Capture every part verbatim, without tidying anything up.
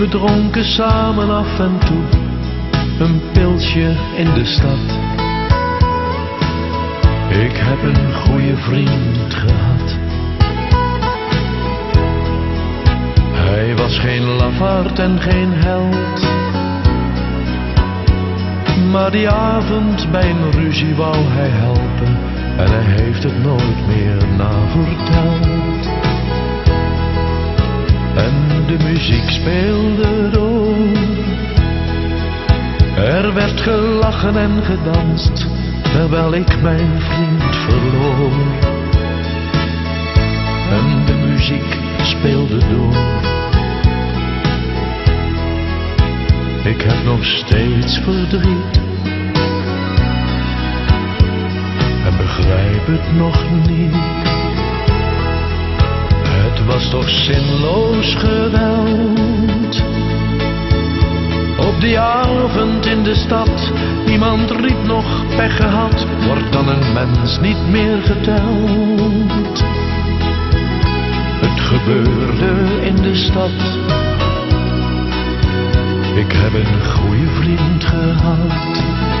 We dronken samen af en toe een pilsje in de stad. Ik heb een goede vriend gehad. Hij was geen lafaard en geen held, maar die avond bij een ruzie wou hij helpen en hij heeft het nooit meer naverteld. En de muziek speelde door, er werd gelachen en gedanst, terwijl ik mijn vriend verloor. En de muziek speelde door. Ik heb nog steeds verdriet en begrijp het nog niet. Het was toch zinloos geweld. Op die avond in de stad, iemand riep nog pech gehad. Wordt dan een mens niet meer geteld? Het gebeurde in de stad. Ik heb een goede vriend gehad.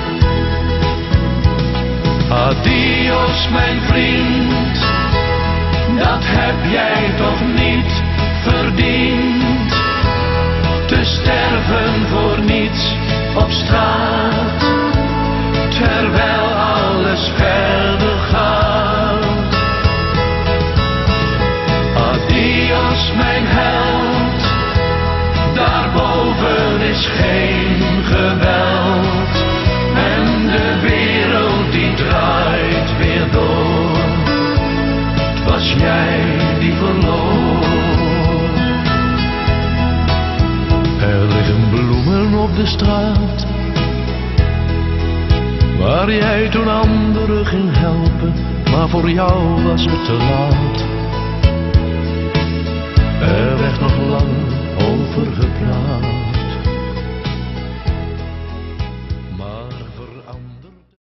Adios mijn vriend, dat heb jij toch niet verdiend. Te sterven voor niets op straat, terwijl alles verder gaat. Adios mijn held, daarboven is geen geweld. En de wereld die draait weer door. Het was jij die verloor. Er liggen bloemen op de straat, waar jij toen anderen ging helpen, maar voor jou was het te laat.